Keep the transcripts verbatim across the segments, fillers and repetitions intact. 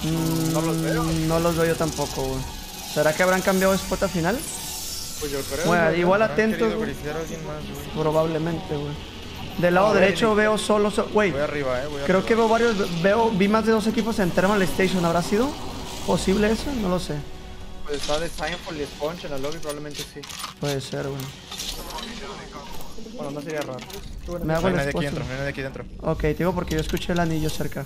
Mm, no los veo. No los veo yo tampoco, güey. ¿Será que habrán cambiado de spot al final? Pues yo creo. Bueno, igual atentos, güey. Probablemente, güey. Del lado derecho veo solo... So güey, voy arriba, eh. Voy creo arriba. que veo varios... Veo, vi más de dos equipos en Thermal Station. ¿Habrá sido posible eso? No lo sé. Pues está de Signful y Sponge en la lobby, probablemente sí. Puede ser, güey. Bueno, no sería raro. Me hago No hay el nadie aquí esposo. dentro, no hay nadie aquí dentro. Ok, te digo porque yo escuché el anillo cerca.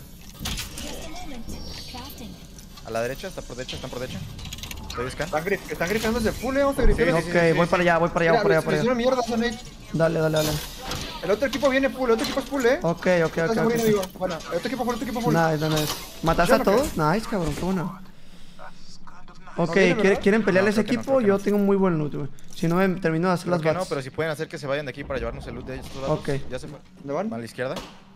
A la derecha, está por derecha, están por derecha. Estoy scan. Están, grif están grifándose full, eh. Vamos a grifar. Sí, Ok, sí, sí, voy sí, para allá, voy para allá, voy para allá, por allá. mierda, son ellos. Dale, dale, dale. El otro equipo viene full, el otro equipo es full, eh. Ok, ok, Estás ok, muriendo, ok. digo. Bueno, el otro equipo full, el otro equipo full. Nice, nice. ¿Mataste a ¿Yo no todos? Nice, cabrón, qué bueno. Ok, viene, ¿quiere- ¿verdad? ¿quieren pelear No, ese creo que no, equipo? creo que Yo no. tengo un muy buen loot, güey. Si no, me termino de hacer Creo las que no, bats. pero si pueden hacer que se vayan de aquí para llevarnos el loot de estos datos. Ok. Ya se fue. ¿Dónde van? A la izquierda.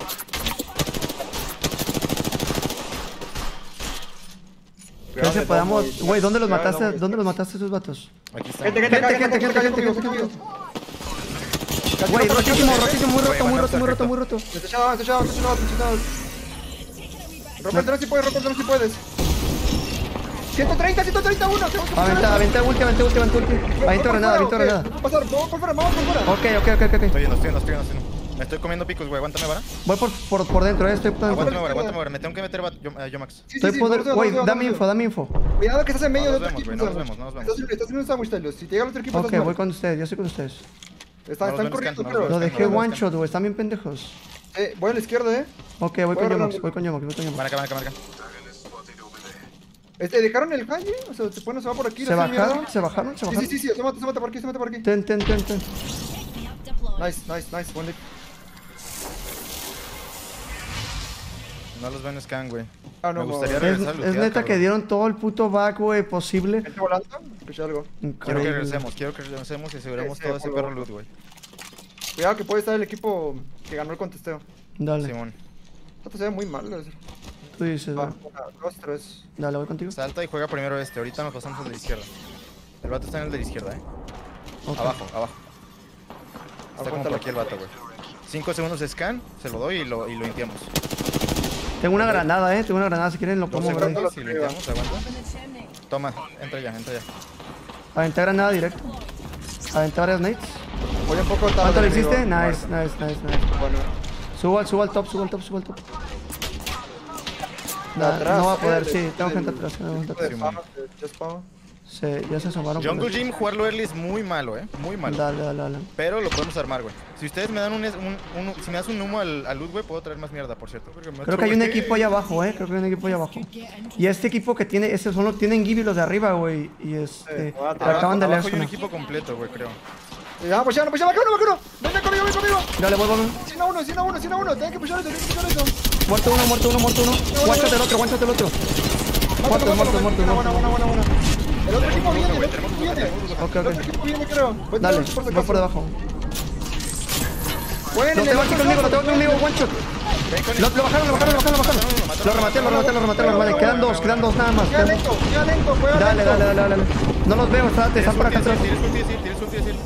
¿Crees que podamos...? Güey, ¿dónde los Cuidado, mataste? no, ¿Dónde los mataste esos vatos? Aquí está. Gente, gente, Gente, gente, gente, gente, gente, gente, Güey, rotísimo, rotísimo, muy roto, muy roto, muy roto, muy roto. Está echado, está echado, está echado, está echado. Rompe el tren si puedes, rompe el tren si puedes. ciento treinta, ciento treinta y uno. Aventa, aventa ulti, aventa ulti, aventa ulti. Aviento granada, aviento granada. Vamos por fuera, vamos por fuera, vamos por fuera. Ok, ok, ok, ok. Estoy yendo, estoy yendo, estoy yendo, estoy yendo. Me estoy comiendo picos, güey. Aguántame, ¿vara? Voy por, por, por dentro, eh, estoy por Aguántame, dentro. ¿vara? Aguántame, ¿vara? Me tengo que meter a Yo- a Yomax. Sí, sí, Estoy sí, por vamos, dentro. Güey, vamos, dame vamos. info, dame info. Cuidado que estás en medio No de nos otro vemos, equipo. güey, no nos Samuel. vemos, no nos vemos. Estás, estás en un sándwich, Telios. Si llega el otro equipo, Ok, estás voy mal. con ustedes, yo estoy con ustedes. Está- No Están los corriendo, ven, no creo. los Lo ven. dejé one shot, güey, están bien pendejos. Eh, voy a la izquierda, eh. Ok, voy Voy con a Yomax, Ronaldo. voy con Yomax, voy con Van Yomax. acá, van acá, van acá. Este, ¿dejaron el Hanji? O sea, se pone, se va por aquí. ¿Se la bajaron? mierda. ¿Se bajaron? ¿Se Sí, bajaron? sí, sí, sí, se mata, se mata por aquí, se mata por aquí. Ten, ten, ten, ten. Nice, nice, nice. Buen lick. No los ven scan, güey. Ah, no, Me gustaría Es, regresar a es lootear, neta cabrón. que dieron todo el puto back, güey, posible. ¿Gente volando? Escuché algo. Quiero que Increíble. regresemos, quiero que regresemos y aseguremos Sí, todo sí, ese por perro favor. loot, güey. Cuidado que puede estar el equipo que ganó el contesteo. Dale, Simón. Esto se ve muy mal. es- tú dices, Va, güey. una, dos, tres. Dale, voy contigo. Salta y juega primero este. Ahorita nos pasamos al de la izquierda. El vato está en el de la izquierda, eh. Ok. Abajo, abajo. Está como Aguántalo. por aquí el vato, güey. Cinco segundos de scan, se lo doy y lo, y lo limpiamos. Tengo una granada, eh, tengo una granada, si quieren lo Dos pongo por ahí. segundos y lo limpiamos, aguanta. Toma, entra ya, entra ya. Aventé granada directo. Aventé varias nades. Voy un poco tarde. ¿Cuánto le amigo. hiciste? Vale. Nice, nice, nice, nice. Bueno. Subo al, subo al top, subo al top, subo al top. Da- Atrás, no va a poder, eh, sí, de- tengo del- gente atrás, tengo gente atrás. de spam, de- de spam. Sí, ya se asomaron. por Jungle ahí. Gym, jugarlo early es muy malo, eh. Muy malo. Dale, dale, dale. Pero lo podemos armar, güey. Si ustedes me dan un, un, un- si me das un humo al, al loot, güey, puedo traer más mierda, por cierto. Creo que hay un equipo allá abajo, eh. Creo que hay un equipo allá abajo. Y este equipo que tiene, ese solo tienen Gibby los de arriba, güey. Y este. Sí, abajo, que acaban de leer Abajo hay su un nombre. equipo completo, güey, creo. Ya, pues ya, pues ya, vacuno, vacuno. Venga conmigo, ven conmigo. Dale, voy, voy, voy. cien a uno, cien a uno, cien a uno. Tienen que pushar eso, tienen que pushar eso. Muerto uno, muerto uno, muerto uno. Guánchate el otro, guánchate el otro. Muerto, Mátalo, muerto, mátalo, muerto, buena, muerto. buena, buena, buena. El otro equipo viene, el otro Tenemos equipo duda, viene. tenemos duda. Ok, El otro ok. equipo viene, creo. Voy Dale, por si voy acaso. por debajo. Bueno, Lo el tengo aquí otro conmigo, lo lado, tengo conmigo, one shot. Ven con Lo, lo bajaron, lo bajaron, lo bajaron, lo bajaron. Lo rematé, lo rematé, lo rematé, lo rematé. Quedan dos, quedan dos nada más. Ya quedan dos. lento, ya lento, juega Dale, lento. dale, dale, dale. No los veo, espérate, están por acá atrás. Tienes ulti, decir, tienes ulti, decir.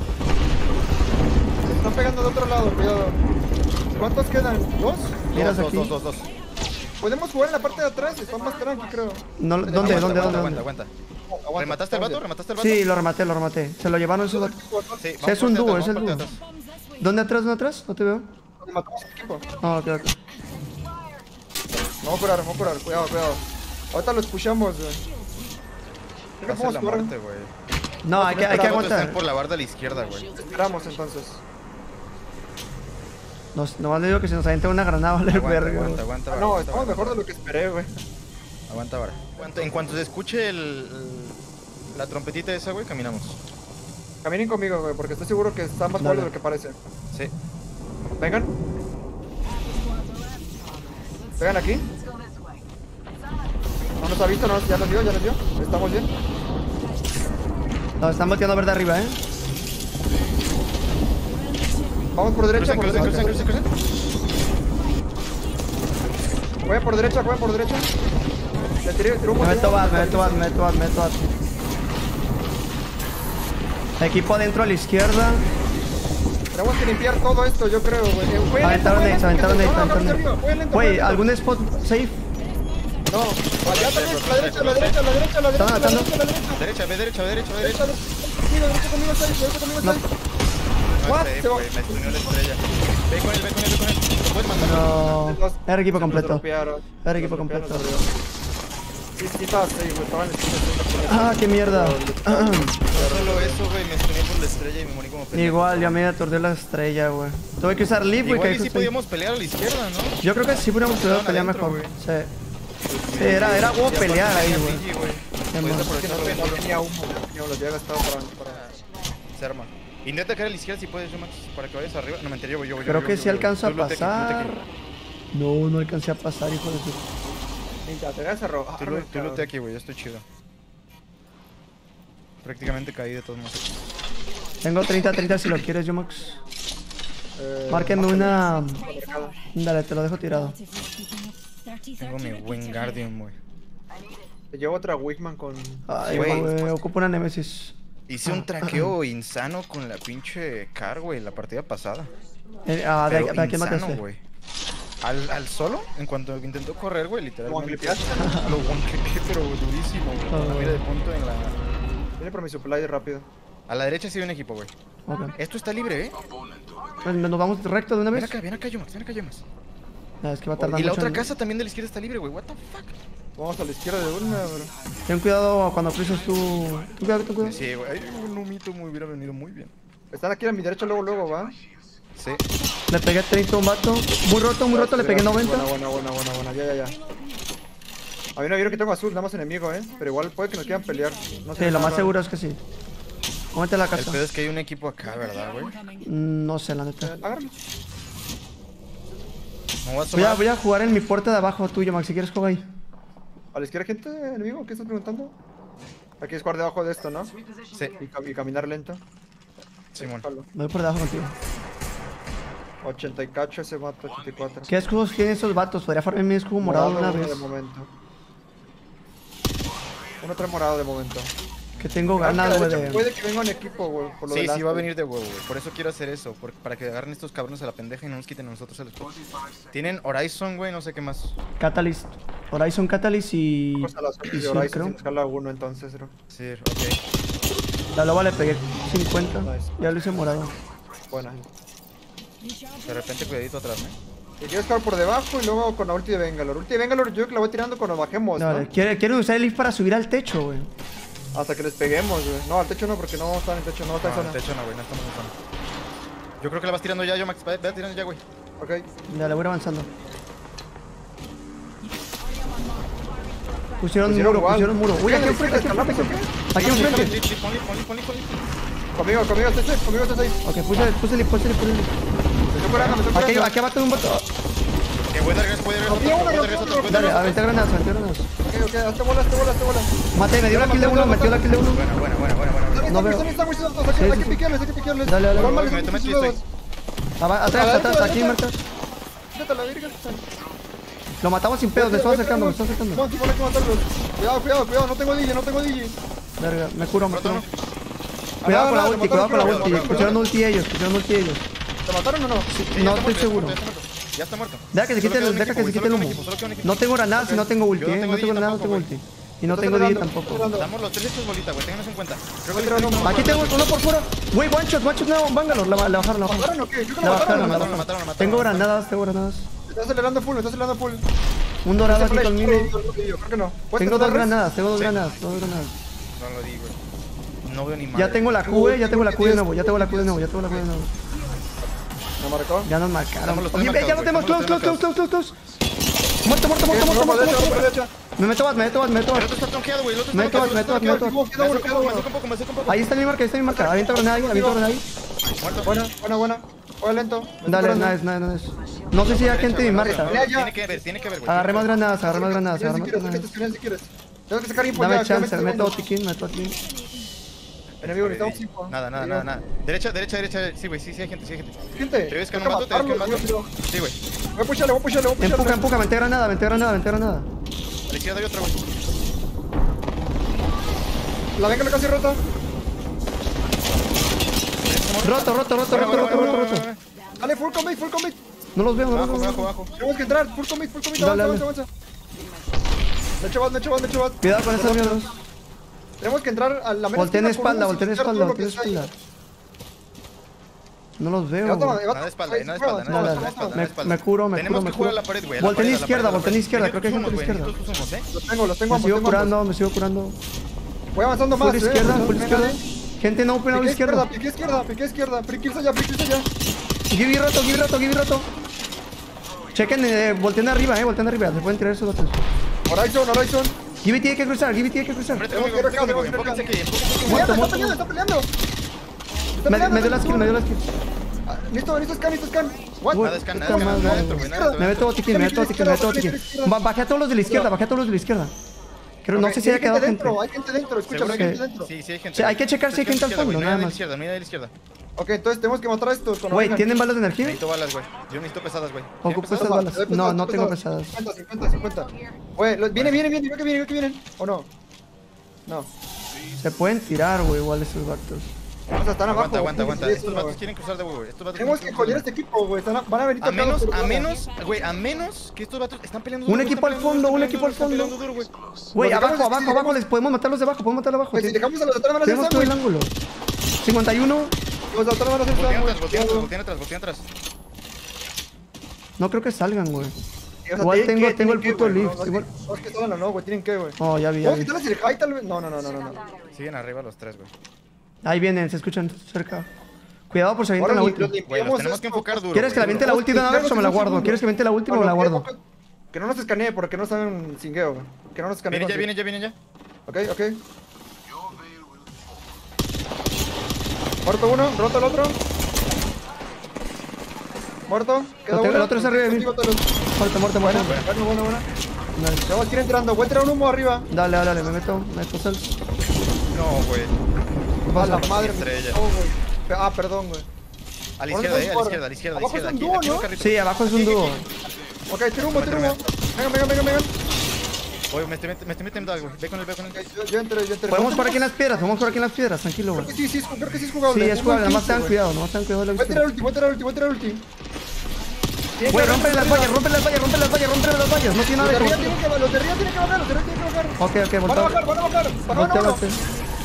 Se están pegando de otro lado, cuidado. ¿Cuántos quedan? ¿Dos? Miras Dos, aquí. dos, dos, dos. Podemos jugar en la parte de atrás, están más tranqui, creo. No, ¿Dónde, Aguanta, dónde, aguanta, dónde, aguanta, dónde? aguanta. Aguanta, ¿Remataste el vato? aguanta. ¿Remataste el vato? Sí, lo rematé, lo rematé. Se lo llevaron esos datos. Sí, Sí, es un vamos dúo, por es el detrás, dúo. vamos por detrás. ¿Dónde atrás, dónde atrás? No te veo. Matamos al equipo. Ah, ok, ok. Vamos a curar, vamos a curar, cuidado, cuidado. Ahorita los pushamos, güey. Creo que Va a ser podemos la jugar. muerte, güey. No, hay que, hay que Los vatos están aguantar. por la barda a la izquierda, güey. Esperamos entonces. Nos, nomás le digo que si nos avienta una granada, vale Aguanta, verga. aguanta, aguanta, Ah, vara, no, aguanta, estamos vara. mejor de lo que esperé, güey. Aguanta, vara. Aguanta, En cuanto se escuche el, el- la trompetita esa, güey, caminamos. Caminen conmigo, güey, porque estoy seguro que está más Dale. fuerte de lo que parece. Sí. Vengan. Vengan aquí. No nos ha visto, no, ya nos vio, ya nos vio. Estamos bien. Nos están volteando a ver de arriba, eh. Vamos por derecha, Crucen, por crucen, derecha. crucen, crucen, crucen. Jueguen por derecha, jueguen por derecha. Le tiré, tiré un Me meto botellón. bad, me meto bad, me meto bad, me meto bad. Equipo adentro a la izquierda. Tenemos que limpiar todo esto, yo creo, güey. Eh, jueguen lento, Aventaron jueguen nades, lento, aventaron que se- nades, no, no, aventaron arriba, jueguen nades. lento, Güey, jueguen lento. ¿algún spot safe? No, allá también, a la derecha, a la derecha, a la derecha, a la derecha, a la derecha, a la derecha. Derecha, ve derecha, ve derecha, ve Derecha, derecha. conmigo, derecha conmigo, está ahí, derecha conmigo, está ahí. No What? sé, Se va. güey, me estuneó la estrella. Ve con él, ve con él, ve con él. ¿Lo puedes matar? No. Era equipo Nos completo. dropearon. Era equipo Nos dropearon, completo. nos dropearon. Sí, sí, estabas ahí, güey, estaban en el Ah, qué mierda. No solo eso, güey, me estuneé por la estrella y me morí como pendejo. Igual, ya me atordió la estrella, güey. Tuve que usar Leaf, güey. Igual que y sí justo- podíamos pelear a la izquierda, ¿no? Yo creo que sí pudiéramos poder Estaban pelear adentro, mejor. güey. Sí. Sí, era, era como Y aparte pelear ahí, tenía güey. Fiji, güey. Qué Podías mal. aprovechar No, lo no tenía humo, no, los había gastado para... para... Se arma. Intenta caer a la izquierda si puedes, yo, Max, para que vayas arriba. No, me enteré, yo voy, yo voy. Creo yo, que yo, sí yo, alcanzo a yo, yo, yo, yo, yo, yo, pasar. yo, No, no alcancé a pasar, hijo de su... Ninja, te vas a robar. yo. Tú lo- Tú lo te aquí, güey, yo estoy chido. Prácticamente caí de todos modos. Tengo treinta treinta si lo quieres, yo, Max. Eh, Márquenme una... marcado. Dale, te lo dejo tirado. Tengo mi Wingardium, güey. Te llevo otra Wigman con... Ay, Güey. güey, ocupo una Nemesis. Hice un traqueo insano con la pinche car, güey, la partida pasada. Eh, ah, de, Pero de aquí insano, mataste. güey. Al, al solo, en cuanto intentó correr, güey, literalmente. ¿One-clipeaste? Lo one-clipeé, pero durísimo, güey. Ah. Una mira de punto en la... Viene por mi supply rápido. A la derecha sí hay un equipo, güey. Ok. Esto está libre, ¿eh? Pues, ¿nos vamos recto de una Ven vez? acá, ven acá, Yomax, ven acá, Yomax. No, es que va a tardar Y la mucho otra en- casa también de la izquierda está libre, güey. What the fuck? Vamos a la izquierda de una, bro. Ten cuidado cuando cruzas tú. Tú cuidado, ten cuidado. Sí, güey. Ay, un humito me hubiera venido muy bien. Están aquí a mi derecha luego, luego, ¿va? Sí. Le pegué treinta a un vato. Muy roto, muy roto, le pegué noventa. Buena, buena, buena, buena, buena. Ya, ya, ya. A mí no vieron que tengo azul, nada más enemigo, eh. Pero igual puede que nos quieran pelear. No sé Sí, lo nada más raro. seguro es que sí. Cómete la El casa. pedo es que hay un equipo acá, ¿verdad, güey? Mm, No sé, la Eh, neta. Agárralo. Me voy a Voy a, asomar. voy a jugar en mi puerta de abajo tuyo, Max. Si quieres, juega ahí. ¿A la izquierda gente, enemigo? ¿Qué estás preguntando? Aquí es jugar debajo de esto, ¿no? Sí, Y, cam- y caminar lento. Simón. Jalo. Voy por debajo contigo. ochenta y cacho ese vato, ochenta y cuatro. ¿Qué escudos tienen esos vatos? Podría farmar mi escudo morado de una uno vez. de momento. Uno trae morado de momento. Que tengo Ah, ganas, que güey. de hecho de- Puede que venga un equipo, güey. Por lo Sí, del sí va a Aston. venir de huevo, güey. Por eso quiero hacer eso. por- para que agarren estos cabrones a la pendeja y no nos quiten a nosotros el spot. Tienen Horizon, güey, no sé qué más. Catalyst. Horizon Catalyst y. Vamos a las y de sí, Horizon creo. sin escala uno entonces, bro. Sí, ok. La loba le pegué cincuenta. Nice. Ya lo hice morado. Buena. De repente cuidadito atrás, ¿eh? Y quiero estar por debajo y luego con la ulti de Bangalore. Ulti de Bangalore yo creo que la voy tirando cuando bajemos, Dale, ¿no? ¿quiere- quieren usar el lift para subir al techo, güey. Hasta que les peguemos, güey. No, al techo no, porque no vamos a estar en el techo, no está en No, zona. de hecho no, güey, no estamos en zona. Yo creo que la vas tirando ya, yo, Max. Ve, ve tirando ya, güey. Ok. Dale, voy avanzando. Pusieron Pusieron muro, wall. pusieron muro. Uy, aquí enfrente, aquí Escalamos, enfrente. ¿ok? Aquí enfrente. Sí, sí, ponle, ponle, ponle, ponle. Conmigo, conmigo, este, este, conmigo, este, este. Ok, puse, puse el lift, puse el lift, puse el lift. Me estoy curando, me estoy Aquí, curando. aquí abajo un vato. Que voy de regreso, voy de regreso. Rompió uno, voy de rompió regreso, uno, voy de Dale, regreso. aventé granadas, aventé granadas. Ok, ok, hazte bola, hazte bola, hazte bola. Mate, me dio la kill de uno, metió la kill de uno. Buena, buena, buena, buena, buena. Están, No están, veo. están, están, están, están, Sí, hay sí, que sí. piquearles, hay que piquearles. Dale, dale. Igual Voy, mal, me les tomé hicimos twist, dos. Aba- Atrás, atrás, aquí, Marta. Vete a la verga. Lo matamos sin pedos, me estoy acercando, me estoy acercando. No, tipo, hay que matarlos. Cuidado, cuidado, cuidado, no tengo D J, no tengo D J. Verga, me curo, me curo. Ah, Cuidado con la no, ulti, te cuidado con la mataron, ulti. cuidado, Pusieron ulti ellos, pusieron ulti ellos. ¿Te mataron o no? Sí, ya No está estoy muerto, seguro. Ya está muerto, ya está muerto. Deja que se Solo quite queda el, un deja que equipo, se quite solo el queda un humo. equipo, solo queda un equipo. No tengo granadas y no tengo ulti, Yo no eh. tengo No tengo D J granadas, no tengo tampoco, ulti. Y no Estás tengo D J tirando, tampoco. estás tirando. Damos los tres hechos bolita, güey, ténganlos en cuenta. Creo que Pero no, no, Aquí tengo uno por fuera. Güey, one shot, one shot, no, Bangalore. La, la bajaron, la bajaron. ¿Mataron o qué? Yo creo que La lo bajaron, mataron. la mataron, la bajaron. mataron, la mataron. Tengo granadas, tengo granadas. Me está acelerando full, me está acelerando full. Un dorado aquí Ese conmigo. flash, yo creo que no. ¿Puedes Tengo dos hacer res? granadas, tengo dos Sí. granadas, dos granadas. No lo digo, güey. No veo ni madre. Ya tengo la Q, eh, ya tengo la Q de nuevo, ya tengo la Q de nuevo, ya tengo la Q de nuevo. ¿Me marcó? Ya nos marcaron. Estamos los tres Oye, ve, ya lo marcados, tenemos, güey, close, close, estamos close, los close, close. Muerto, muerto, muerto, muerto, Vamos muerto, por derecha, muerto, vamos por muerto. derecha. Me meto más, me meto más, me meto El más. otro está tronqueado, güey. El otro está Me meto más, tronqueado, me meto más, me meto más. Queda uno, queda uno, Me queda acerco un poco, me acerco un poco. Ahí está mi marca, ahí está mi marca. Avienta granada ahí, avienta granada ahí. Muerto. Buena, buena, buena. Juega lento. Me estoy Dale, curando. nice, nice, nice. No sé si hay gente en mi marca. Ya, ya. Tiene que ver, tiene que ver, güey. Agarré más granadas, agarré más Si granadas, quieres, agarré si más quieres, granadas. si quieres, si quieres. Tengo que sacar info Dame ya, chance, quedan me meto veinte tiquín, me meto aquí. segundos. Enemigo, necesitamos info. Nada, nada, nada, nada. Derecha, derecha, derecha. Sí, güey, sí, sí hay gente, sí hay gente. Gente, Te ves que no toca mato, te ves que no matarlos, mato. güey, Sí, güey. Voy a pusharle, voy a pusharle, voy a pusharle. Empuja, empuja, vente granada, vente granada, vente granada. A la izquierda hay otra, güey. La venga casi rota. Roto, roto, roto, Bueno, roto, bueno, roto, bueno, roto, bueno, roto. bueno. Dale, full commit, full commit. No los veo, no los Abajo, veo. abajo, abajo. Tenemos que entrar, full commit, full commit, Dale, avanza, dale. avanza, avanza. Me echo bot, me echo bot, me echo bot. Cuidado con esos miedos. Tenemos que entrar a la mera Volteen esquina con espalda, uno volteen sin quitar espalda, todo lo volteen que está ahí. espalda. No los veo. Levanta, güey. levanta. Nada de espalda, Ahí, nada de juega, espalda, nada de juega, espalda, juega. nada de espalda. Me, me curo, me Tenemos curo, me que jugar curo. a la pared, güey. a la Volteen pared, a la izquierda, pared, a la volteen pared. izquierda. Ven, Creo que hay gente a la güey, izquierda. nosotros somos, ¿eh? Los tengo, los tengo Me ambos, sigo tengo curando, me sigo curando. ambos. Voy avanzando Full más, eh. izquierda, No, full no, izquierda. no. Gente no open a la Piqué izquierda, izquierda. piqué izquierda, piqué izquierda. Frikills allá, frikills allá. Give roto, give roto, give roto. Chequen, eh, volteen arriba, eh, volteen arriba. Se pueden tirar esos datos. Horizon, Horizon. Give tiene que cruzar, Give tiene que cruzar. Enfrente Tenemos conmigo, que ir acá, enfrente conmigo, tenemos que ir enfóquense acá. aquí, enfóquense aquí. Muerto, Está muerto, peleando, está peleando. Está Me, peleando, me dio la está skill, me dio la peleando. skill. Ah, Listo, listo, scan, listo, scan. What? Uy, Nada de scan, puta nada de scan, madre. nada de esto, güey, nada de esto, Me güey. meto botiquín, me meto botiquín, me meto botiquín. Ba- Bajé a todos los de la izquierda, bajé a todos los de la izquierda. Creo, no Ok, sé si haya hay quedado gente gente. dentro, hay gente dentro, escúchame, hay Seguro gente que- dentro. Sí, sí hay gente. Sí, hay que checar si hay gente al Izquierda, fondo, güey, nada no hay de la más. izquierda, no hay de la izquierda. Ok, entonces tenemos que matar a estos con Güey, ovejas. ¿tienen balas de energía? Necesito balas, güey. Yo necesito pesadas, güey. ¿Tienen Ocupo pesadas? esas balas. Te doy No, pesado, no te tengo doy pesadas. cincuenta, cincuenta, cincuenta. Güey, lo- viene, viene, viene, veo que viene, veo que vienen. ¿O no? No. Se pueden tirar, güey, igual esos vatos. O sea, están abajo. Aguanta, aguanta, sí, aguanta. sí, Estos sí, vatos güey. quieren cruzar de huevo, güey. Estos vatos Tenemos que quieren joder a cruzar este equipo, güey. Están a- Van a venir A tocados menos, por a todos menos, güey, a menos que estos vatos están peleando Un duro, equipo están al peleando fondo, duro, un están equipo al peleando fondo. duro, están peleando duro, güey. Güey, Los abajo, dejamos abajo, así, abajo, dejamos- les podemos matarlos de abajo, podemos matarlos de abajo. Güey, si dejamos a los de atrás van a hacer Tenemos esa, todo el güey. ángulo. cincuenta y uno. Los de atrás van a hacer esa, Voltean güey. atrás, voltean atrás, voltean atrás, voltean atrás. No creo que salgan, güey. O sea, Igual tienen tengo- que, tengo el tienen puto que, güey. lift, No, no, igual- no es que salgan o no, güey. Tienen que, güey. Oh, ya vi, ya ¿Puedo vi. quitarles el high tal vez? No, no, no, no, no. no. Siguen arriba los tres, güey. Ahí vienen, se escuchan cerca. Cuidado por si avientan Ahora la ni- última. los Güey, los limpiamos tenemos que esto. enfocar duro. ¿Quieres que la güey, aviente la duro. última de una vez o me la guardo? ¿Quieres que aviente la última o me la Bueno, guardo? que- Que no nos escanee, porque no saben singueo, güey. Que no nos escanee. Vienen ya, vienen ya, vienen ya. Ok, ok. Muerto uno, roto el otro. Muerto, queda Lo tengo- uno. el otro es arriba de mí. Contigo, Muerto, muerto, muerto. Bueno, bueno, bueno. Nice. Ya va a ir entrando, voy a tirar un humo arriba. Dale, dale, dale, me meto, me meto sal. No, güey. A la madre me Estrella. oh, güey. Ah, perdón, güey. A la ¿Dónde izquierda, está eh, a el la izquierda, a la izquierda, a la Abajo es izquierda. un Aquí, dúo, aquí en ¿no? un carrito. Sí, abajo es un dúo. Ok, tiro humo, tiro humo. Venga, venga, venga, venga. Oye, me estoy, met- me estoy metiendo algo, güey. Ve con él, ve con él. Ok, yo, yo entré, yo entré. Podemos por aquí en las piedras, podemos por aquí en las piedras, tranquilo, Creo güey. que sí, sí, es- creo que sí es jugable. Sí, es Un jugable, buen nomás quince, tengan güey. cuidado, nomás tengan cuidado de la Voy a tirar izquierda. ulti, voy a tirar ulti, voy a tirar ulti. Tienen Güey, que rompe las arriba. vallas, rompe las vallas, rompe las vallas, rompe las vallas. No tiene Los nada de de arriba como... tienen que, los de arriba tienen que bajar, los de arriba tienen que bajar. Ok, ok, Van a voltea. bajar, van a bajar. Bajaron Voltea, uno. voltea.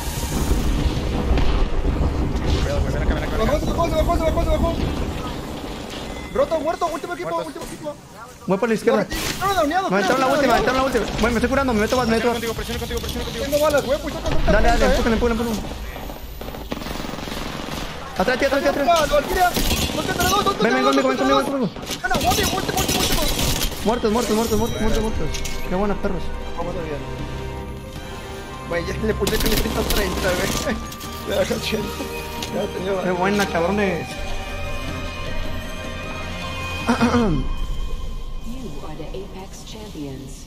Cuidado, güey, ven acá, ven acá, ven Bajó, acá. se bajó, se bajó, se bajó, se bajó. Roto, muerto, último equipo, Muertos. último equipo. Voy por la izquierda. No, no, downeado, Me metieron la creo, última, me downeado. metieron la última. Bueno, me estoy curando, me meto más, me meto Presiona más. contigo, presiona contigo, presiona contigo. Tengo balas, güey, pues yo con Dale, dale, ¿eh? empújale, empújale, empújale. Atrás, tío, atrás, tío, atrás. ¡Ah, Valkyria! ¡Dos contra dos, dos contra Ven, ven dos, conmigo, ven dos conmigo, ven contra conmigo. dos! ¡Gana, guardia, último, último, último! Muertos, muertos, muertos, muertos, muertos, muertos. Qué buenos perros. Vamos a bien. Güey, ya le puse que le quito treinta, güey. Le da ochenta. Ya tenía... Qué buena, cabrones. You are the Apex champions.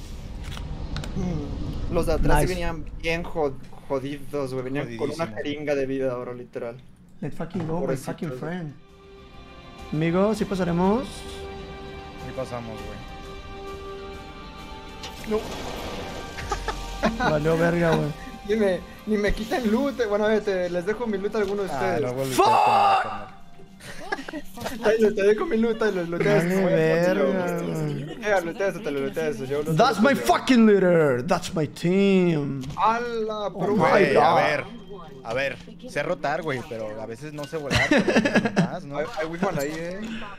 Mm, Los de atrás sí Nice. venían bien jod- jodidos, güey. Venían con una Jodidísimos. jeringa de vida ahora, literal. Let's fucking go, my Pobrecitos, fucking güey. friend. Amigos, sí pasaremos. Y pasamos, güey. No, Valió verga, güey. ni me, ni me quiten loot. eh. Bueno, a ver, te- les dejo mi loot a alguno de Ah, ustedes. no vuelvo a Tyler, te dejo mi loot, Tyler. Looteas. Vale, verga, güey. Looteas, looteas, te lo looteas. Yo lo That's my fucking leader. That's my team. A la my Güey, God. a ver, a ver, sé rotar, güey, pero a veces no sé volar. pero más, ¿no? Hay hay Wigman ahí, eh.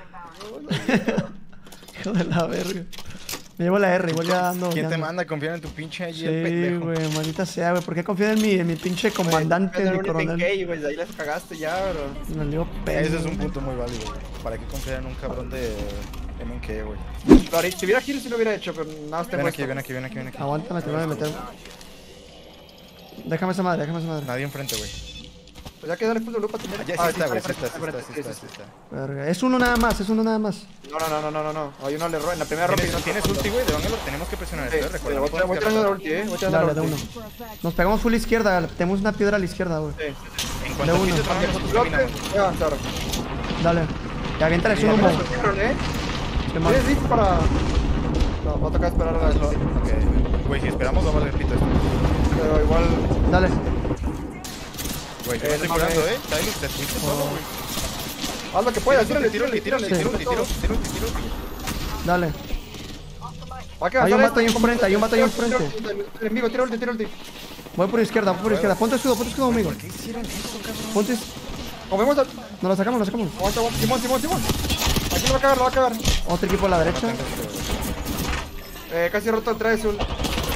Hijo de la verga. Me llevo la R, igual ya ando. ¿Quién ya te ando. manda a confiar en tu pinche Sí, ayer, pendejo? güey, maldita sea, güey. ¿Por qué confías en mi, en mi pinche comandante, Güey, mi un coronel? F K, güey, de ahí las cagaste ya, bro. Me dio pena. Ese es un punto muy válido, güey. ¿Para qué confiar en un cabrón de M N K, güey? Claro, si hubiera heal, sí lo hubiera hecho, pero nada más tengo Ven aquí, esto. ven aquí, ven aquí, ven aquí. Aguántame, te voy a meter. Déjame esa madre, déjame esa madre. Nadie enfrente, güey. Pues ya que darle full de lupa también. Ah, ya sí Ah, está, güey, sí frente, está, sí frente, está, sí sí, está, sí, sí sí. está. Verga. Es uno nada más, es uno nada más. No, no, no, no, no, no, no. Hay uno le roba en la primera ropa y ¿Tienes, no ¿tienes ulti, güey? ¿De dónde lo tenemos que presionar? Sí, Esto, sí, recuerda. voy no podemos voy tirando la quedar ulti, eh. Voy tirando la Dale, de ulti. uno. Nos pegamos full izquierda, tenemos una piedra a la izquierda, güey. Sí. En cuanto de empiece uno. a tronar, nosotros Bloque, caminamos. voy a avanzar. Dale. Ya aviéntale un humo. ¿eh? Qué mal. ¿Tienes listo para...? No, va a tocar esperar a las... Hazlo. Ok. Güey, si esperamos va a valer pito esto. Pero igual... Dale. Güey, yo Eh, me estoy no curando, mames. eh. Tyler, te fuiste solo, güey. Haz lo que puedas, Tírale, tírale, tírale, tírale, Sí. tírale, tírale, tírale, tírale. Dale. Va a quedar Hay un sale vato ahí este, enfrente, hay un vato ahí tira, tira, enfrente. tira, tira, Enemigo, tira ulti, tira ulti. Voy por izquierda, voy por izquierda. Ponte escudo, ponte escudo, amigo. ¿Por qué hicieron eso, cabrón? Ponte. Comemos a... No lo sacamos, lo sacamos. Aguanta, aguanta. Simón, Simón, Simón. Aquí lo va a cagar, lo va a cagar. Otro equipo a la derecha. Eh, casi roto el tres, Zul.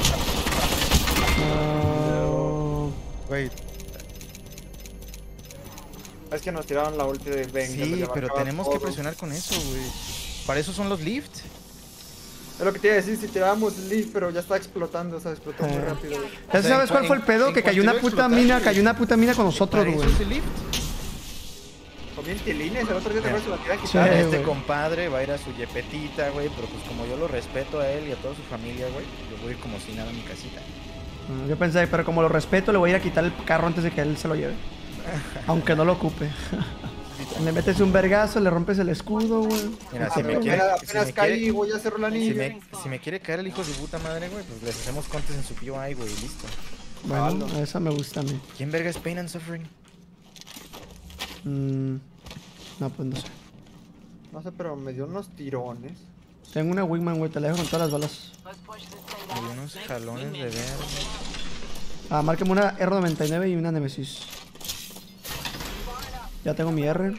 No. Güey, Es que nos tiraron la ulti de Ben. sí, pero tenemos que presionar con eso, güey. Para eso son los lift. Es lo que te iba a decir, si tirábamos Leaf, pero ya está explotando, o sea, explotó muy Eh. rápido. güey. ¿Ya sabes cuál fue el pedo? Que cayó una puta mina, cayó una puta mina con nosotros, Para eso güey. es el lift. Son bien tilines, el otro día te se la quería Sí, quitar. Este güey. compadre va a ir a su yepetita, güey, pero pues como yo lo respeto a él y a toda su familia, güey, yo voy a ir como si nada a mi casita. Ah, Yo pensé, pero como lo respeto, le voy a ir a quitar el carro antes de que él se lo lleve. Aunque no lo ocupe. Le metes un vergazo, le rompes el escudo, güey. Mira, Y si te me pega. quiere- Apenas, si apenas me caí, quiere- güey, ya cerró la Si anillo. me, si me quiere caer el hijo de su puta madre, güey, pues les hacemos contes en su P O I, güey, y listo. Bueno, esa me gusta a mí. ¿Quién verga es Pain and Suffering? Mm, no, pues no sé. No sé, pero me dio unos tirones. Tengo una Wingman, güey, te la dejo con todas las balas. Me dio unos jalones de verga. Ah, márqueme una R noventa y nueve y una Nemesis. Ya tengo mi R.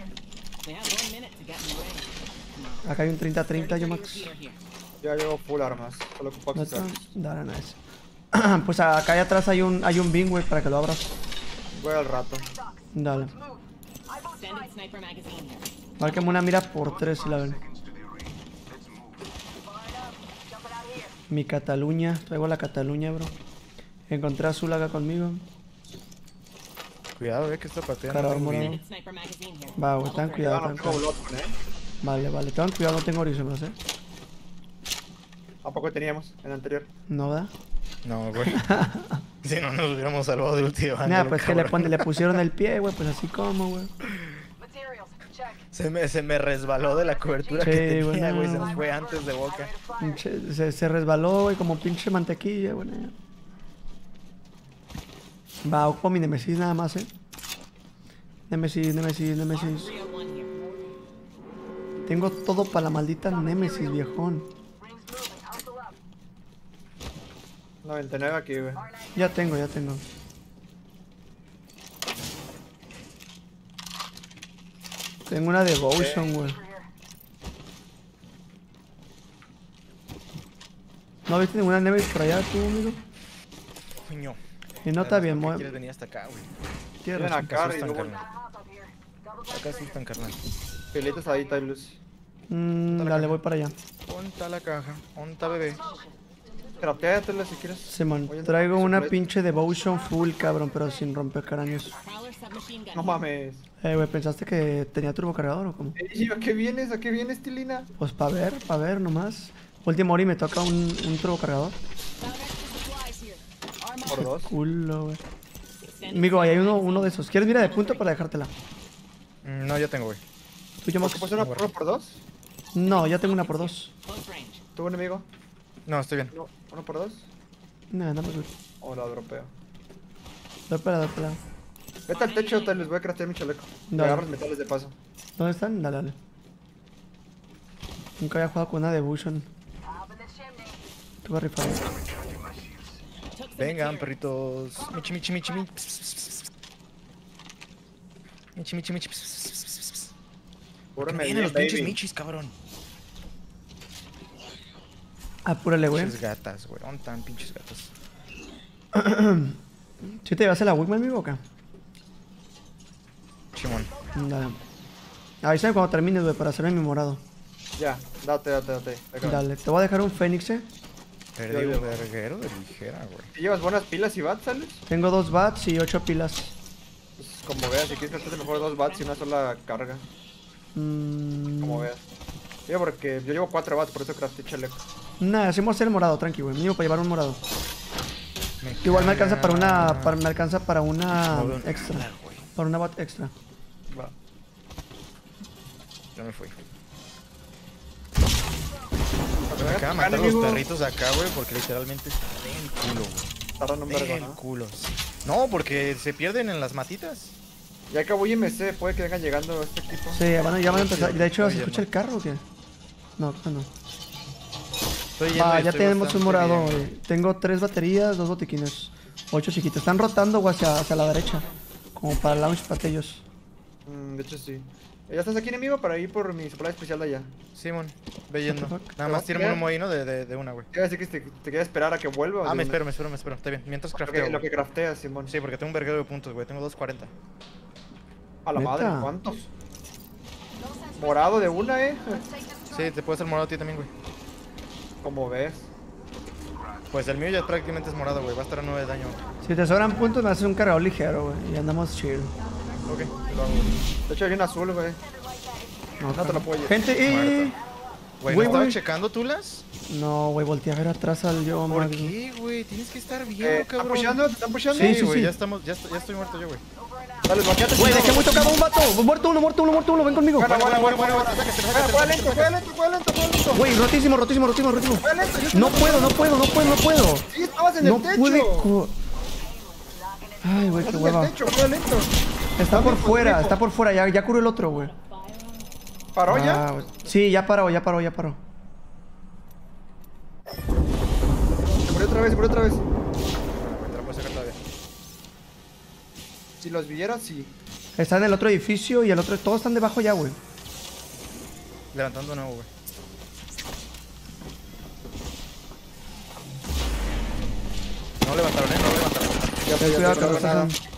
Acá hay un treinta treinta, yo Max. Ya llevo full armas, solo ocupo ¿No está? accesorios. Dale, nice. Pues acá allá atrás hay un, hay un bin, güey, para que lo abras. Voy al rato. Dale. Márqueme una mira por tres, si la ven. Mi Cataluña, traigo la Cataluña, bro. Encontré a Azul acá conmigo. Cuidado, ve que esta partida Cara no tengo morado. vida. Va, güey, ten Ya cuidado, no ten tengo cuidado. Bloodborne, ¿eh? Vale, vale, tengan cuidado, no tengo horizontes, eh. ¿A poco teníamos en el anterior? No, ¿verdad? No, güey. Si no nos hubiéramos salvado de último. Nada, pues que le, pone, le pusieron el pie, güey, pues así como, güey. Se me, se me resbaló de la cobertura Sí, que güey, tenía, no. güey. Se nos fue antes de boca. Pinche- Se, se resbaló, güey, como pinche mantequilla, güey. Va, ocupo mi Nemesis nada más, eh. Nemesis, Nemesis, Nemesis. Tengo todo para la maldita Nemesis, viejón. noventa y nueve aquí, güey. Ya tengo, ya tengo. Tengo una Devotion, güey. ¿No viste ninguna Nemesis por allá, tú, amigo? Coño. Y no está Además, bien, ¿por qué muy... quieres venir hasta acá, güey? Tienes Ven razón. acá, y asustan, luego carnal. Acá asustan, carnal. pelitas ahí, Tylus. Mm, dale, voy para allá. Ponta la caja. Ponta, bebé. Craftéatela si quieres. Simón, Oye, traigo no, una por ahí. pinche Devotion full, cabrón, pero sin romper cráneos. No mames. Eh, güey, ¿pensaste que tenía turbocargador o cómo? Ey, ¿a qué vienes? ¿A qué vienes, Tilina? Pues pa' ver, pa' ver nomás. Última hora y me toca un, un turbocargador. Por dos. Culo, güey. Amigo, ahí hay uno, uno de esos. ¿Quieres mira de punto para dejártela? Mm, No, ya tengo, güey. ¿Tú yo, Max? ¿Ocupas una por, por dos? No, ya tengo una por dos. ¿Tuvo un enemigo? No, estoy bien. No, ¿uno por dos? No, no, pues, O la dropeo. doy para, doy para. Vete al techo, Tylus, voy a craftear mi chaleco. Me Dale. agarro los metales de paso. ¿Dónde están? Dale, dale. Nunca había jugado con una Devotion. Te voy a rifar. Vengan, perritos. Michi, michi, michi, michi. Pss, pss, pss, pss. Michi, michi, michi. Pss, pss, pss, pss, pss. ¿Por qué Cúbreme vienen los bien, pinches baby. michis, cabrón? Apúrale, güey. Pinches gatas, güey. ¿Dónde están pinches gatas? ¿Sí te llevas a la Wigman, amigo, o qué? Chimón. Dale. Avísame cuando termines, güey, para hacerme mi morado. Ya, date, date, date. Déjame. Dale, te voy a dejar un Fénix, eh. Perdido yo. verguero de ligera, güey. ¿Te llevas buenas pilas y bats, Tylus? Tengo dos bats y ocho pilas. Pues como veas, si quieres gastarte mejor dos bats y una sola carga. Mm, Como veas. Digo, porque yo llevo cuatro bats, por eso crafté chaleco. Nada, hacemos el morado, tranqui, güey. Mínimo para llevar un morado. Me Igual me alcanza para una. caga. Para, me alcanza para una No veo nada, extra. güey. Para una bat extra. Va. Ya me fui. Cuando Me veas acaba de acá, matar los enemigo, perritos acá, güey, porque literalmente está del culo, güey. tardan un vergo, Del ¿no? culo. sí. No, porque se pierden en las matitas. Ya acabó I M C, puede que vengan llegando este equipo. Sí, ya van, a- ya van a empezar. De hecho, ¿se Oye, escucha no. el carro o qué? No, creo que no. Estoy yendo Va, y ya estoy tenemos bastante un morado, bien. güey. Tengo tres baterías, dos botiquines. Ocho chiquitos. Están rotando, güey, hacia, hacia la derecha. Como para el launch para ellos. Mm, de hecho, sí. ¿Ya estás aquí, enemigo? Para ir por mi supply especial de allá. Simón, ve yendo. What the fuck? Nada más tírame un humo ahí, ¿no? De, de, de una, güey. Quiero decir que te, te queda esperar a que vuelva. o Ah, de me una? espero, me espero, me espero. Está bien. Mientras Lo crafteo. que, lo güey. que crafteas, Simón. Sí, porque tengo un verguero de puntos, güey. Tengo doscientos cuarenta. A la ¿Neta? madre, ¿cuántos? Morado de una, eh. Sí, te puede ser morado a ti también, güey. Como ves. Pues el mío ya prácticamente es morado, güey. Va a estar a nueve de daño. Si te sobran puntos, me haces un cargador ligero, güey. Y andamos chill. Ok, lo hago, güey. De hecho, hay un azul, güey. No te lo puedo llevar. Gente, y... Güey, ¿no Güey, estaba güey. checando tulas? No, güey, volteé a ver atrás al yo, ¿Por Magno. qué, güey? Tienes que estar bien, Eh, ¿Están cabrón. pusheando? ¿Te están pusheando? Sí, Sí, sí, güey, sí. ya estamos, ya, est- ya estoy muerto yo, güey. Dale, bloqueate. Güey, dejé Simón. muy tocado un vato. Muerto uno, muerto uno, muerto uno, muerto uno. Ven conmigo. Bueno, bueno, bueno, bueno. bueno, sácate, Juega, sácate, juega sácate, lento, juega lento, juega lento, juega lento. Güey, rotísimo, rotísimo, rotísimo, rotísimo. Juega lento, yo No sé- puedo, no puedo, no puedo, no puedo. Sí, estabas en No el techo. pude. co- Ay, güey, qué Estás en el hueva. techo, juega lento. Está por Tiempo, fuera, tiempo. está por fuera. Ya, ya curó el otro, güey. ¿Paró Ah, ya? güey. Sí, ya paró, ya paró, ya paró. Se murió otra vez, se murió otra vez. Te la puedo sacar todavía. Si los vieras, sí. Está en el otro edificio y el otro. Todos están debajo ya, güey. Levantando de nuevo, güey. No levantaron, eh, no levantaron. Ya Ten sé, ya cuidado sé, que no no veo nada. estás.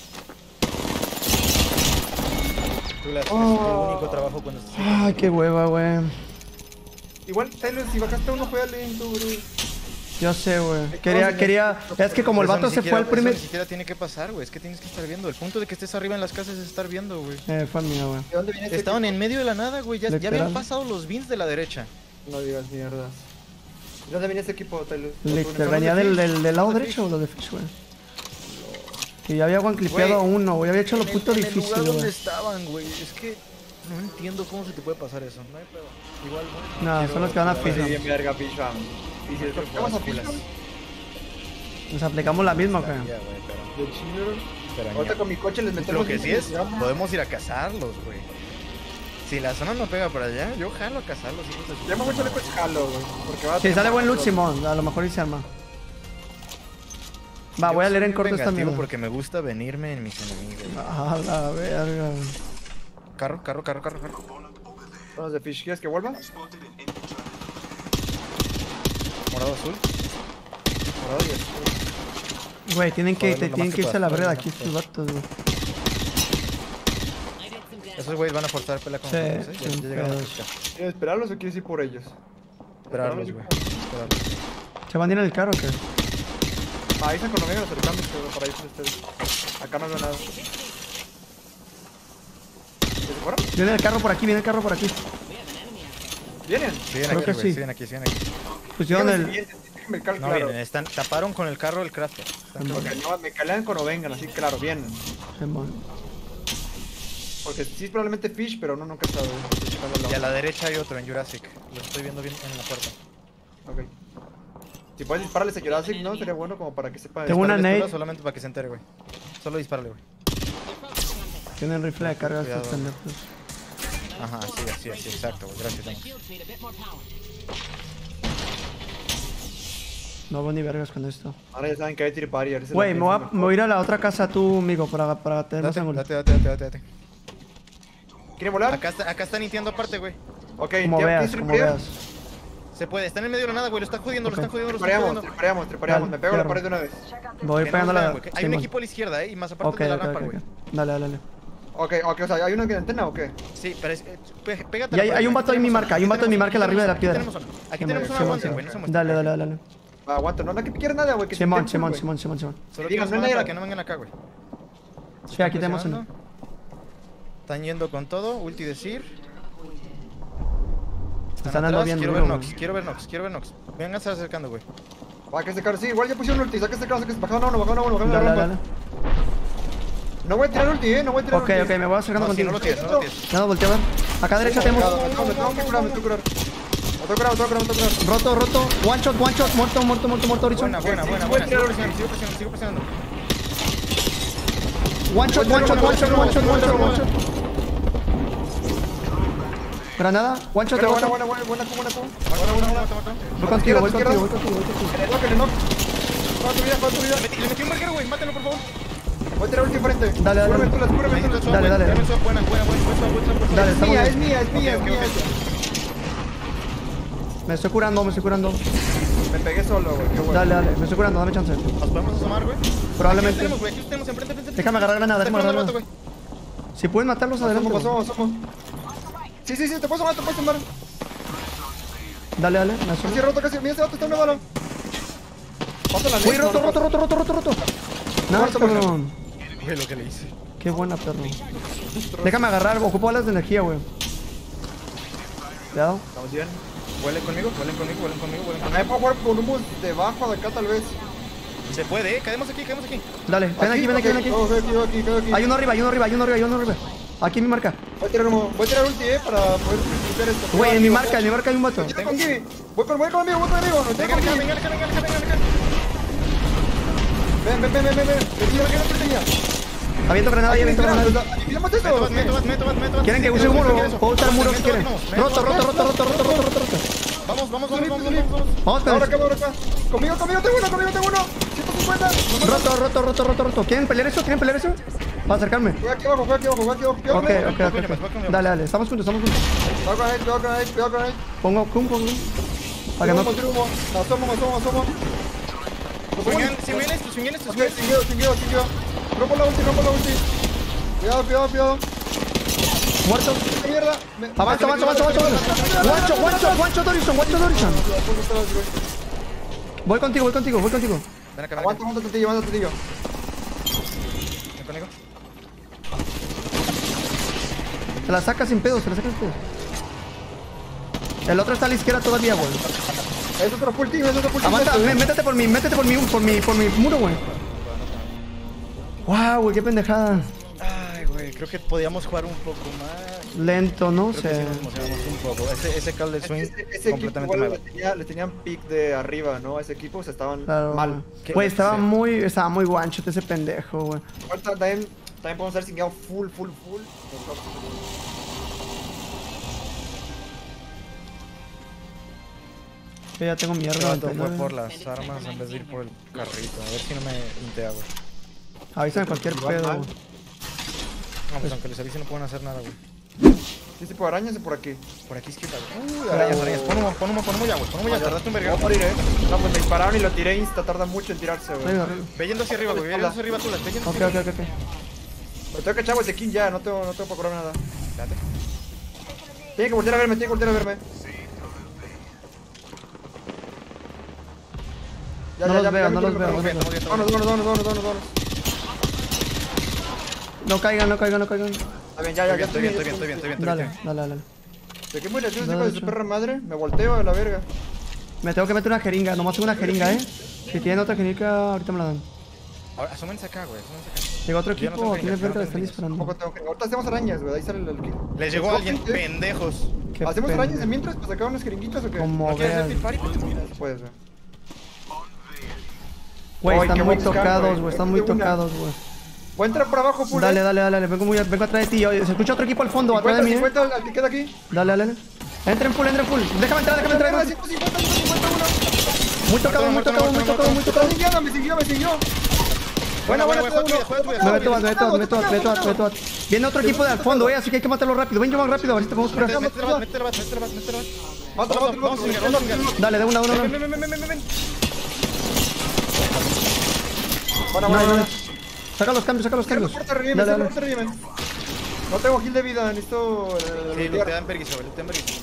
Tú le haces Oh. tu único trabajo cuando estás. Ay, qué hueva, güey. Igual, Taylor, si bajaste uno, juega lento, bro. Yo sé, güey. Quería, quería. Es que como el Eso vato ni se siquiera- fue al primer. Eso ni siquiera tiene que pasar, güey. Es que tienes que estar viendo. El punto de que estés arriba en las casas es estar viendo, güey. Eh, fue mío, güey. ¿De dónde viene este Estaban equipo? en medio de la nada, güey. Ya, ya Literal. habían pasado los beans de la derecha. No digas mierdas. ¿De dónde viene este equipo, Taylor? Literal, de venía del, Fish. del, del lado Los de derecho o Fish. los de Fish, güey. Que ya había one clipeado a Güey, uno, güey. Había hecho lo En el- puto en el difícil, lugar donde güey. estaban, güey. Es que no entiendo cómo se te puede pasar eso. No hay pedo. Igual, güey. No, Quiero son los que van a jugar Fish, Sí, ¿no? bien verga, Fisham. ¿Y si Quiero vamos a jugar Fisham? Nos aplicamos la misma, güey. Ya, güey, pero- De chido. pero Ahorita ya. con mi coche les metemos... Lo que sí es, Vamos. podemos ir a cazarlos, güey. Si la zona no pega para allá, yo jalo a cazarlos, hijos de su Ya me puta mucho le madre. pues jalo, güey. Porque va a Si tener sale buen loot, más- Simón. A lo mejor y se arma. Va, Yo voy a soy leer en bien corto esta vengativo mierda. porque me gusta venirme en mis enemigos. A la verga. Carro, carro, carro, carro, carro. Vamos de Fish. ¿Quieres que vuelva? Morado, azul. Morado y azul. Güey, tienen que, Joder, te- lo tienen más que que irse a la puedas, verga de lo aquí más que estos vatos, güey. Esos güeyes van a forzar pelea con Sí, nosotros, ¿eh? Ya, sin ya llegaron a pedos. buscar. ¿Quieres esperarlos o quieres ir por ellos? Esperarlos, güey. Esperarlos. ¿Se van a ir en el carro o qué? Ah, ahí están con Omega acercándose, pero para ahí son ustedes. Acá no veo nada. ¿Se fueron? Viene el carro por aquí, viene el carro por aquí. ¿Vienen? Siguen Creo aquí, que güey. sí. Siguen aquí, siguen aquí. Pusieron Dígame si el. vienen, déjenme el cal No claro. vienen, están, taparon con el carro el crafter. Están Ok, no, me calean cuando vengan, así claro, bien. Simón. Porque sí es probablemente Fish, pero uno nunca sabe. Estoy checando el Y a lado. la derecha hay otro en Jurassic. Lo estoy viendo bien en la puerta. Ok. Si puedes dispararles a Jurassic, ¿no? Sería bueno como para que sepa. Tengo una Dispárale, nade. solamente para que se entere, güey. Solo dispárale, güey. Tienen rifle de carga estos Cuidado. pendejos. Ajá, así, así, así, exacto, güey. Gracias, Damos. No voy ni vergas con esto. Ahora ya saben que hay Tier Barrier. esa es la Güey, me voy a, pieza me voy a ir a la otra casa tú, amigo, para, para tener más Date, ángulo. date, date, date, date, date. mejor. ¿Quieren volar? Acá, está, acá están iniciando aparte, güey. Ok, Como ¿ya- veas, ¿quieres como tripear? veas. Se puede, están en medio de la nada, güey. Lo están jodiendo, Ok. lo están jodiendo, lo están Trepareamos, jodiendo. trepareamos, trepareamos. Dale, Me pego a la fierro. pared de una vez. Voy Que no pegando nos vean, la. güey, que Hay un Simón. equipo a la izquierda, eh. Y más aparte Ok, de la ok, rampa, ok. güey. ok. Dale, dale, dale. Ok, ok, o sea, ¿hay una antena o qué? Sí, pero es. eh, pe- Pégate. Y a la hay- pared, hay un güey. vato Aquí en mi tenemos marca, zona, hay un aquí vato en mi tenemos marca, zona, arriba de la aquí piedra. tenemos zona. Aquí Simón, tenemos una Simón, aguante, Simón. güey. No se muestre. Dale, dale, dale, dale. Va, aguanta, no, no hay que quiera nada, güey. que se Simón, intenten, Simón, güey. Simón, Simón, Simón. Solo Digan, quiero no hay zona nadie- para que no vengan acá, güey. Sí, aquí tenemos uno. Presionando. Están yendo con todo. Ulti decir. Están dando atrás, bien Quiero duro, ver Nox, güey. quiero ver Nox, quiero ver Nox. Vengan a estar acercando, güey. Va, que este carro, sí, igual ya pusieron ulti, saca este carro, saca este, bajaron a uno, bajaron a uno, bajaron a Dale, uno. dale. No voy a tirar ulti, eh, no voy a tirar Ok, ulti. ok, me voy acercando No, si contigo. no lo tienes, no lo tienes. Ya nos volteo a ver. Acá a derecha tenemos. Me tengo, me tengo que curar, me tengo que curar. Me tengo que curar, me tengo que curar, me tengo que curar. Roto, roto. One shot, one shot. Muerto, muerto, muerto, muerto. Horizon. Buena, buena, sí, buena, sí, buena. sí, Sigo sí. presionando, sigo presionando, sigo presionando. One shot, one shot, one shot, one shot, one shot, one shot. Granada. One shot de Buena, otro. buena, buena, buena, buena, buena. Mata, mata, mata, mata. Voy contigo, voy Izquierda, contigo, voy contigo, voy contigo. En el knock, en el knock. Juega tu vida, juega tu vida. Le metí- Le metí un verguero, güey. Mátalo, por favor. Voy a tirar ulti enfrente. Dale, dale. Cúbreme tú, las cúbreme tú. Necesito el swap, Dale, güey. dale. Dame el swap. Buena, buena, buena. Buen swap, buen swap, buen swap. Dale, Es estamos mía, bien. es mía, es mía, es Ok, mía. ok, Me estoy curando, me estoy curando. Me pegué solo, güey. Qué bueno. Dale, dale, me estoy curando, dame chance. ¿Nos podemos asomar, güey? Probablemente. Aquí los tenemos, güey. Aquí los tenemos enfrente, enfrente. Déjame agarrar granada, Está déjame esperando agarrar el vato, granada. güey. Si pueden matarlos adelante. Pasamos, güey. pasamos, pasamos. Sí, sí, sí, te puedo tomar, te puedo tomar. Dale, dale, me Casi asomo. roto, casi. Mira, ese vato está una bala. Pasa la Uy, ley, roto, no, roto, no roto, roto, roto, roto. Nice, Muerto, muerto. cabrón. Güey, lo que le hice. Qué buena, perro. Déjame agarrar, ocupo balas de energía, güey. Cuidado. Estamos bien. Vuelen conmigo, vuelen conmigo, vuelen conmigo, vuelen conmigo. Ahí puedo jugar con humus debajo de acá, tal vez. Se puede, eh. Caemos aquí, caemos aquí. Dale, ven aquí, ven aquí, ven aquí. Quedo aquí, quedo aquí, quedo aquí. Hay uno arriba, hay uno arriba, hay uno arriba, hay uno arriba. Aquí en mi marca. Voy a tirar humo. Voy a tirar ulti, eh, para poder limpiar esto. Güey, en mi marca, en mi marca hay un vato. Yo con Kiwi. Voy con, voy conmigo, voy conmigo. No tengo Venga, acá, Kiwi. venga, acá, venga, acá, venga, acá. Ven, ven, ven, ven, ven. Vení, ven, ven, ven. Aviento granada y aviento granada. ¿Limpiamos Meto, esto? vas, meto, vas, meto, vas, meto, vas. ¿Quieren que use un muro? Puedo usar muro si quieren. Roto, roto, roto, roto, roto, roto, roto, roto. Vamos, vamos, vamos, Tulip, vamos, tulip. vamos, vamos. Vamos con Ahora el- acá, ahora acá. Conmigo, conmigo tengo uno, conmigo tengo uno. ciento cincuenta. Roto, roto, roto, roto, roto. ¿Quieren pelear eso? ¿Quieren pelear eso? Para acercarme. Voy aquí abajo, voy aquí abajo, voy aquí abajo. Ok, Cuidado ok, ok, ok. Dale, dale, estamos juntos, estamos juntos. con él, cuidado con él, cuidado con él. Pongo, cum, pongo. Para que no. Tiro humo, me asomo, me asomo, me asomo. Swingan, si vienes, tú swingan estos, Ok, güey. sin guiado, sin guiado, sin guiado. Rompo la ulti, rompo la ulti. Cuidado, cuidado, cuidado. Muerto. ¡Qué mierda! Me- Avanza, avanza, avanza, avanza. One shot, one shot, one shot, Horizon, one shot, Horizon. Voy contigo, voy contigo, voy contigo. Ven acá, ven Aguanta, acá. aguanta, tantillo, aguanta, tantillo. Ven conmigo. Se la saca sin pedos, se la saca sin pedos. El otro está a la izquierda todavía, güey. Es otro full team, es otro full team. Aguanta, este, mé- eh. métete por mi, métete por mi, por mi, por mi muro, güey. Wow, güey, qué pendejada. Ay, güey, creo que podíamos jugar un poco más. Lento, no Creo que sé. sí nos emocionamos un poco. Ese, ese call de swing Ese, ese equipo completamente igual mal. le, tenía, le tenían pick de arriba, ¿no? Ese equipo, o sea, estaban Claro. mal. Güey, estaba Sí. muy, estaba muy guancho ese pendejo, güey. Ahorita también, también podemos hacer sin guiado full, full, full. Yo ya tengo mierda. Este vato noventa y fue nueve. por las armas en vez de ir por el carrito. A ver si no me intea, güey. Avísame cualquier Igual pedo, mal. güey. No, pues aunque les avise no pueden hacer nada, güey. Sí, sí, por arañas y por aquí. Por aquí izquierda, güey. Uy, arañas, arañas. Pon humo, pon humo, pon humo ya, güey. Pon humo ya, tardaste un Voy a verga. morir, eh. No, pues me dispararon y lo tiré insta, tarda mucho en tirarse, güey. Arriba, arriba. Ve yendo hacia arriba, güey. Ve yendo hacia arriba tú, las ve yendo Ok, hacia ok, arriba. ok, ok. Me tengo que echar botequín ya, no tengo, no tengo para curar nada. Espérate. Tiene que voltear a verme, tiene que voltear a verme. Ya, No ya, los ya, veo, ya, no ya, los ya, veo, ya, no los ya, veo. Estamos bien, Vámonos, vámonos, vámonos, vámonos, vámonos. No caigan, no caigan, no caigan. Está bien, ya, ya, ya Estoy bien, estoy bien, estoy bien, estoy bien, estoy Dale, bien. dale, dale. ¿De qué muy nervioso, Dale, hijo de su hecho. perra madre? Me volteo a la verga. Me tengo que meter una jeringa, nomás tengo una jeringa, eh. Si tienen otra jeringa, ahorita me la dan. Ahora, asómense acá, güey. Asómense acá. Llegó otro Yo no equipo, tengo tiene jeringas, yo verga, no le están tengo disparando. Tampoco tengo que... Ahorita hacemos arañas, güey, ahí sale el... el... Les llegó alguien, ¿Eh? pendejos. Qué ¿Hacemos pena. arañas de mientras para sacar unas jeringuitas o qué? Como ¿No quieres vean. hacer party? No puedes, güey. Güey, Ay, están qué muy buen scan, tocados, güey. güey, están muy De una. tocados, güey. Voy a entrar por abajo, full. Dale, eh. dale, dale, vengo, muy, vengo atrás de ti. Oye, se escucha otro equipo al fondo, atrás de mí, eh. cincuenta, cincuenta, al que queda aquí. Dale, dale, dale. Entra en full, entra en full. Déjame entrar, déjame entrar. ciento cincuenta, ciento cincuenta, uno. Muy tocado, muy tocado, muy tocado, muy tocado. Me siguió, me siguió, me siguió. Buena, buena, buena, buena. Juega tu vida, Me juega tu meto, vida. me meto, me meto, me meto, me meto. Viene otro equipo de al fondo, eh, así que hay que matarlo rápido. Ven, yo más rápido, a ver si te podemos curar. Métete la bat, métete la bat, métete la bat, métete la bat. Mátalo, Vamos, mátalo, vamos, mátalo. vamos, vamos, vamos. Dale, de una, de una, de Ven, una. ven, ven, ven, ven, ven, ven. Bueno, No, bueno, no, bueno. no. Saca los cambios, saca los Cierra la cambios. puerta, redime, Dale, cierra la dale. puerta, redime. No tengo heal de vida, necesito... Sí, eh, lo te lootear. dan vergüenza, güey, lo te dan vergüenza.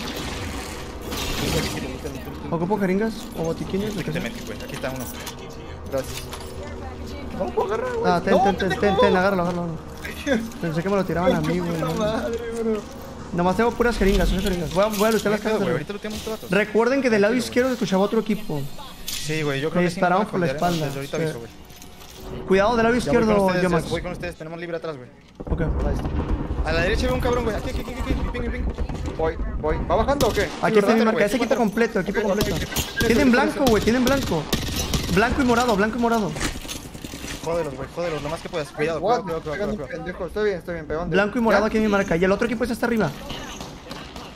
Ocupo jeringas o botiquines. lo Aquí que te sea. metí, güey, aquí está uno. Gracias. No puedo agarrar, güey. Ah, ten, No, ten, ten, ten, pendejo. ten, agárralo, agárralo. agárralo. Pensé que me lo tiraban a mí, güey. Puta no. madre, bro. Nomás tengo puras jeringas, son jeringas. Voy a, voy a luchar las ¿Qué pedo, caras. güey? de- Ahorita lo tenemos todos. Recuerden que del lado izquierdo escuchaba otro equipo. Sí, güey, yo Me creo que sí. dispararon nos por la van a joder, espalda, Desde ahorita sí. aviso, güey. Cuidado del lado Ya voy con izquierdo, ustedes, yo Max. voy con ustedes, tenemos libre atrás, güey. Ok. A la derecha veo un cabrón, güey. Aquí, aquí, aquí, aquí, mi ping, mi ping. Voy, voy. ¿Va bajando o qué? Aquí está mi ¿verdad? marca, güey, es sí, equipo cuatro. completo, equipo Ok, completo. ok, ok. Tienen Eso, blanco, eso. güey, tienen blanco. Blanco y morado, blanco y morado. Jódelos, güey, jódelos, lo más que puedas. Cuidado, What? cuidado, Me cuidado, estoy cuidado, pegando un cuidado. pendejo. Estoy bien, estoy bien, pegón. Blanco y morado aquí en mi marca. Y el otro equipo está hasta arriba.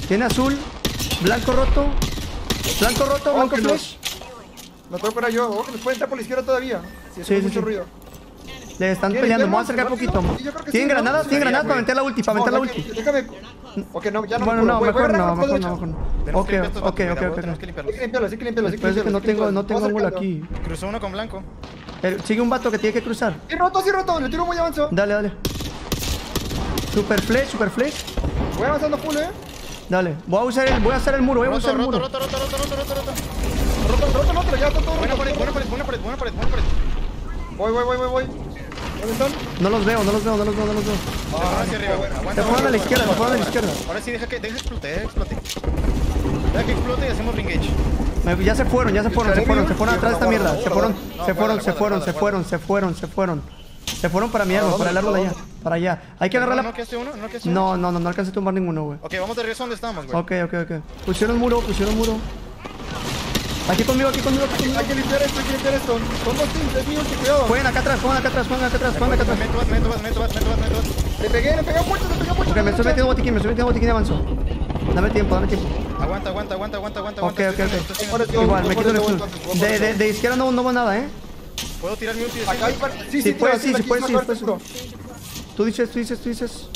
Tiene azul. Blanco roto. Blanco roto, Oh, blanco que flash. Lo tengo para yo. Ojo, nos puede entrar por la izquierda todavía. Si hace Sí, sí, mucho sí. ruido. Le están ¿Quieren peleando. Me voy a irnos? acercar ¿Rápido? poquito. Sí, yo creo que ¿Tienen sí, ¿no? granadas? Sí, ¿Tienen ya, granadas güey. para meter la ulti? Para meter la No, ulti. Déjame. Ok, no, ya no Bueno, me no, curo. Voy- voy a mejor agarrar no, por la mejor no, derecha. mejor no. Tenemos Ok, que limpiar estos ok, vatos, güey, ok, de huevo, ok. tenemos que Hay limpiarlos. que limpiarlo, hay que limpiarlo, hay que Después de que no limpiarlo, tengo, no tengo vamos ángulo acercando. aquí. Cruzó uno con blanco. Eh, Sigue un vato que tiene que cruzar. Sí, roto, sí, roto. Le tiro muy avanzado. Dale, dale. Super flash, super flash. Voy avanzando full, eh. Dale. Voy a usar el, voy a hacer el muro, voy a Roto, usar el roto, muro. roto, roto, roto, roto, roto, roto. Roto, roto, roto. Ya está todo Buena roto. pared, buena pared, buena pared, buena pared, buena pared. Voy, voy, voy, voy, voy. ¿Dónde están? No los veo, no los veo, no los veo, no los veo. Se fueron hacia arriba, güey. Aguanta, Se fueron a la aguanta, izquierda, se aguanta, fueron a la aguanta. izquierda. Ahora sí, deja que, deja que explote, deja que explote. Deja que explote y hacemos ringage. Me- Ya se fueron, ya se fueron, se fueron, se fueron atrás de esta mierda. Se fueron, No, se fueron, guárdala, se fueron, guárdala, se fueron, se fueron, se fueron. Se fueron para mi árbol, para el árbol allá. Para allá. Hay que agarrar ¿No la. quedaste uno? ¿No quedaste uno? No, no, no, no alcancé a tumbar ninguno, güey. Ok, vamos de regreso a donde estábamos, güey. Ok, ok, ok. Pusieron muro, pusieron muro. Aquí conmigo, aquí conmigo, aquí conmigo. Hay que limpiar esto, hay que limpiar esto. Son dos teams, es mío, que cuidado. Jueguen acá atrás, jueguen acá atrás, jueguen acá atrás, jueguen acá atrás. Meto, vas, meto, vas, meto, vas, meto, vas, meto, vas. Le pegué, le pegué mucho, le pegué mucho. Ok, me estoy metiendo botiquín, me estoy metiendo botiquín y avanzo. Dame tiempo, dame tiempo. Aguanta, aguanta, aguanta, aguanta, aguanta. Ok, aguanta. ok, Estoy ok. haciendo- estoy haciendo- Voy Igual, me por quito el eso, voy escudo. por eso, voy por De, de, eso. de izquierda no, no va nada, ¿eh? ¿Puedo tirar mi ulti de Acá hay cinco? par- Sí, Sí, sí, puedes, tira, sí, sí, tira, puedes, aquí sí, más puedes. seguro. Tú dices, tú dices, tú dices.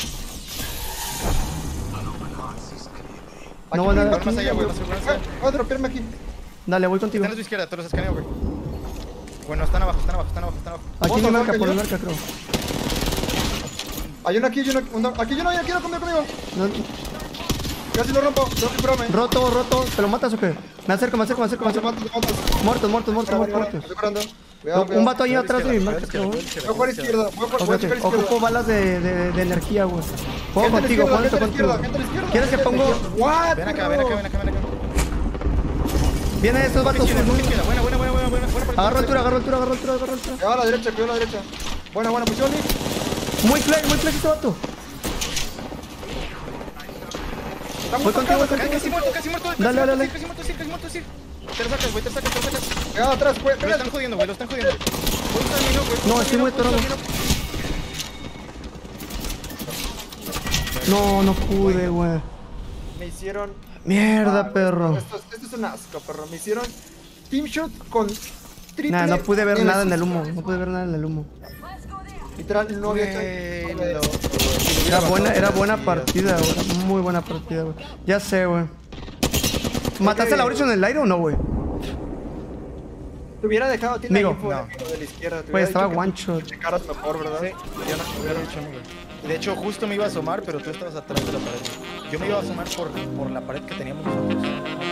Aquí No va nada. mismo, Más allá, güey, más aquí. seguridad. Voy a dropearme aquí. Dale, voy contigo. Están a tu izquierda, te los escaneo, güey. Bueno, están abajo, están abajo, están abajo, están abajo. Aquí ¿Vamos me a marca, marcar por yo? el marca, creo. Hay uno aquí, hay uno uno- aquí, hay uno, aquí uno conmigo, conmigo. No, Casi lo rompo, tengo que curarme. roto, roto. ¿Te lo matas o qué? Me acerco, me acerco, me acerco, me Te acerco. mato, te mato. Muertos, muertos, muertos, Espera, espera, muertos. me estoy curando. Cuidado, Un cuidado. vato ahí Voy a la atrás de mi izquierda, marca, voy a la creo. izquierda, Voy a jugar izquierda, voy a jugar Ok, voy a ok. checar Ocupo izquierda. balas de, de, de energía, güey. Juego Gente a la contigo, izquierda, juego gente a la contigo. izquierda, gente a la izquierda. ¿Quieres que gente a la pongo- izquierda. What, Ven acá, bro? ven acá, ven acá, ven acá. Vienen estos vatos. Izquierda, izquierda, buena, buena, buena, buena, buena, buena. Agarro altura, agarro altura, agarro altura, agarro altura. Cuidado a la derecha, cuidado a la derecha. Buena, buena posición, Nick. Muy flex, muy flex este vato. Estamos Voy contigo, voy tocando, Casi, casi muerto, casi muerto. Dale, casi dale, muerto, dale. Casi muerto, sí, casi muerto, sí. Te lo sacas, güey, te lo sacas, te lo sacas. Cuidado atrás, pues, Lo pega. están jodiendo, güey, lo están jodiendo. Voy a usar mi no, güey. No, estoy muy atorado. No, no pude, güey. Me hicieron... Mierda, Ah, perro. Esto, es- esto es un asco, perro. Me hicieron team shot con triple. Nah, no pude ver nada en el Nemesis. humo. No pude ver nada en el humo. Literal, no había Güey, hecho... lo- Era buena, era buena partida, güey. Era muy buena partida, güey. Ya sé, güey. ¿Mataste a la Horizon en el aire o no, güey? Te hubiera dejado... Tiene Digo, la info no. de la izquierda. te Güey, hubiera estaba dicho que one shot. te checaras mejor, ¿verdad? Sí, yo no me hubiera dicho, amigo. De hecho, justo me iba a asomar, pero tú estabas atrás de la pared. Yo me iba a asomar por, por la pared que teníamos nosotros.